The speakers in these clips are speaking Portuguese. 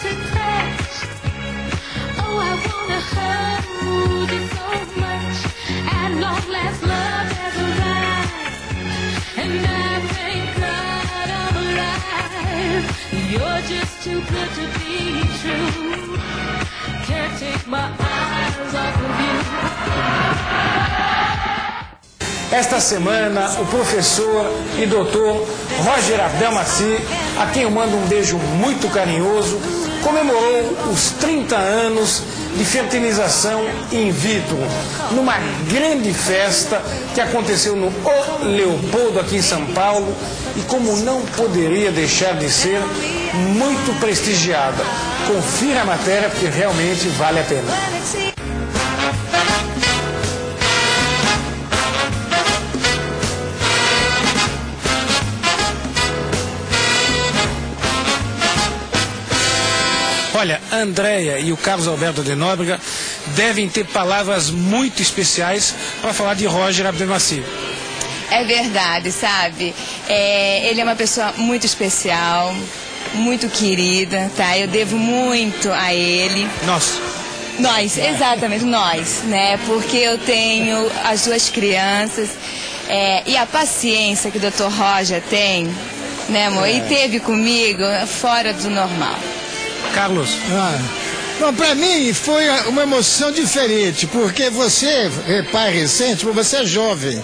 to touch. Oh, I wanna hold you so much. At long last, love has arrived, and I thank God I'm alive. You're just too good to be true. Can't take my eyes off of you. Esta semana, o professor e doutor Roger Abdelmaci, a quem eu mando um beijo muito carinhoso, comemorou os 30 anos de fertilização in vitro, numa grande festa que aconteceu no O Leopoldo, aqui em São Paulo, e como não poderia deixar de ser, muito prestigiada. Confira a matéria, porque realmente vale a pena. Olha, a Andréia e o Carlos Alberto de Nóbrega devem ter palavras muito especiais para falar de Roger Abdelmaci. É verdade, sabe? Ele é uma pessoa muito especial, muito querida, tá? Eu devo muito a ele. Nós, exatamente, nós, né? Porque eu tenho as duas crianças e a paciência que o Dr. Roger tem, né, amor? E teve comigo fora do normal. Carlos? Bom, para mim foi uma emoção diferente, porque você é pai recente, mas você é jovem.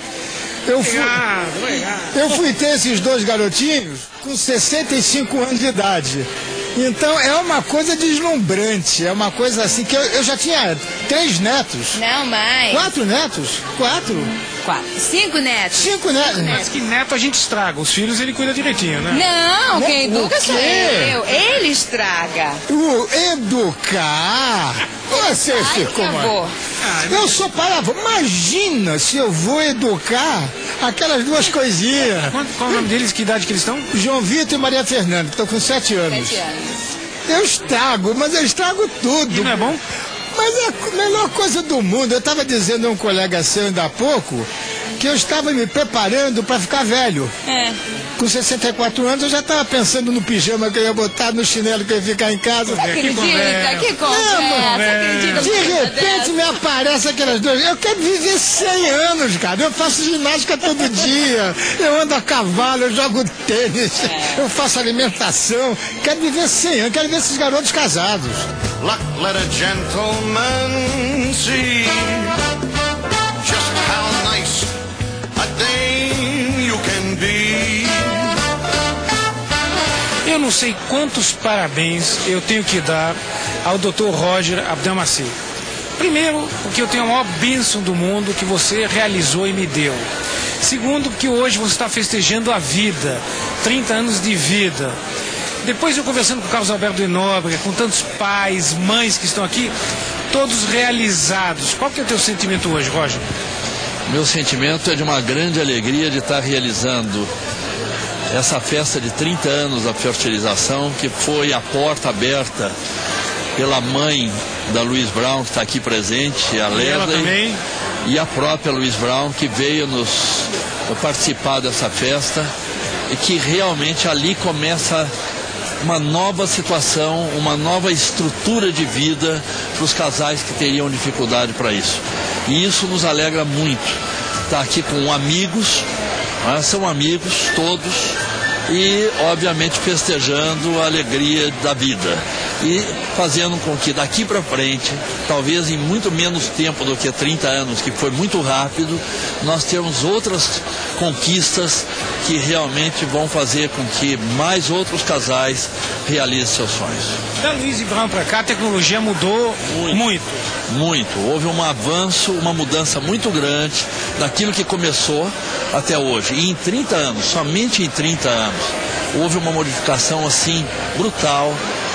Eu fui ter esses dois garotinhos com 65 anos de idade. Então é uma coisa deslumbrante, é uma coisa assim que eu já tinha 3 netos. Não, mais. 4 netos? 4? 5 netos. 5 netos. Mas que neto a gente estraga, os filhos ele cuida direitinho, né? Não, quem educa sou eu. Ele estraga. Educar? Você ficou mal. Eu sou palavra. Imagina se eu vou educar aquelas duas coisinhas. Qual é o nome deles? Que idade que eles estão? João Vitor e Maria Fernanda, que estão com 7 anos. 7 anos. Eu estrago, mas eu estrago tudo. E não é bom? Mas é a melhor coisa do mundo. Eu estava dizendo a um colega seu ainda há pouco que eu estava me preparando para ficar velho. Com 64 anos eu já estava pensando no pijama que eu ia botar, no chinelo que eu ia ficar em casa. Que conversa. De repente me aparece aquelas duas. Eu quero viver 100 anos, cara. Eu faço ginástica todo dia. Eu ando a cavalo, eu jogo tênis. Eu faço alimentação. Quero viver 100 anos. Quero ver esses garotos casados. Luck, let a gentleman see just how nice a dame you can be. Eu não sei quantos parabéns eu tenho que dar ao Dr. Roger Abdelmaci. Primeiro, porque eu tenho a maior bênção do mundo que você realizou e me deu. Segundo, que hoje você está festejando a vida, 30 anos de vida. Depois eu conversando com o Carlos Alberto de Nóbrega, com tantos pais, mães que estão aqui, todos realizados. Qual que é o teu sentimento hoje, Roger? Meu sentimento é de uma grande alegria de estar realizando essa festa de 30 anos da fertilização, que foi a porta aberta pela mãe da Louise Brown, que está aqui presente, a Leslie, e a própria Louise Brown, que veio nos participar dessa festa, e que realmente ali começa uma nova situação, uma nova estrutura de vida para os casais que teriam dificuldade para isso. E isso nos alegra muito. Estar aqui com amigos, são amigos todos, e obviamente festejando a alegria da vida. E fazendo com que daqui para frente, talvez em muito menos tempo do que 30 anos, que foi muito rápido, nós temos outras conquistas que realmente vão fazer com que mais outros casais realizem seus sonhos. Da Louise Brown para cá, a tecnologia mudou muito. Houve um avanço, uma mudança muito grande daquilo que começou até hoje. E em 30 anos, somente em 30 anos, houve uma modificação assim brutal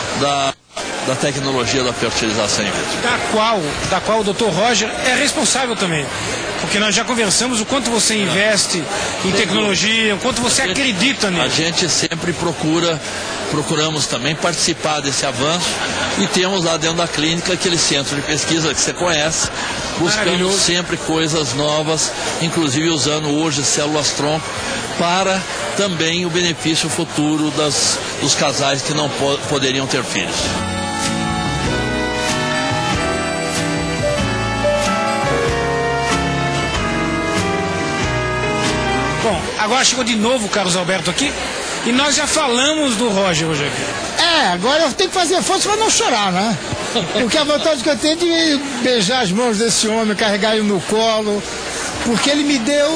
da tecnologia da fertilização in vitro. Da qual o Dr. Roger é responsável também. Porque nós já conversamos o quanto você investe em tecnologia, o quanto você acredita nisso. A gente sempre procuramos também participar desse avanço, e temos lá dentro da clínica aquele centro de pesquisa que você conhece, buscando sempre coisas novas, inclusive usando hoje células-tronco para também o benefício futuro dos casais que não poderiam ter filhos. Agora chegou de novo o Carlos Alberto aqui e nós já falamos do Roger hoje aqui. Agora eu tenho que fazer força para não chorar, né? Porque a vontade que eu tenho é de beijar as mãos desse homem, carregar ele no colo, porque ele me deu...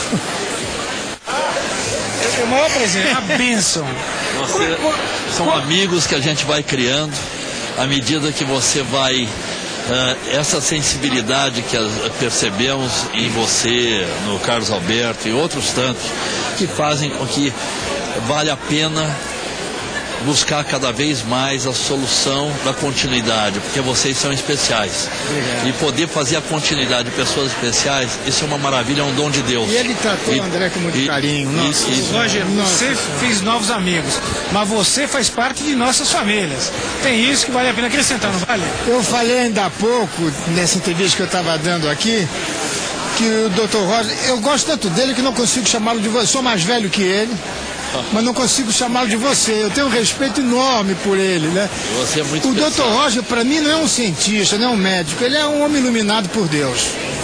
O maior presente, a bênção. São amigos que a gente vai criando à medida que você vai... essa sensibilidade que percebemos em você, no Carlos Alberto e outros tantos, que fazem com que vale a pena buscar cada vez mais a solução da continuidade, porque vocês são especiais. Obrigado. E poder fazer a continuidade de pessoas especiais, isso é uma maravilha, é um dom de Deus. E ele tratou o André com muito carinho. Roger, você fez novos amigos, mas você faz parte de nossas famílias. Tem isso que vale a pena acrescentar, não vale? Eu falei ainda há pouco, nessa entrevista que eu estava dando aqui, que o Dr. Roger, eu gosto tanto dele que não consigo chamá-lo de você. Sou mais velho que ele, mas não consigo chamá-lo de você. Eu tenho um respeito enorme por ele, né? Você é muito o especial. Dr. Roger, para mim, não é um cientista, não é um médico. Ele é um homem iluminado por Deus.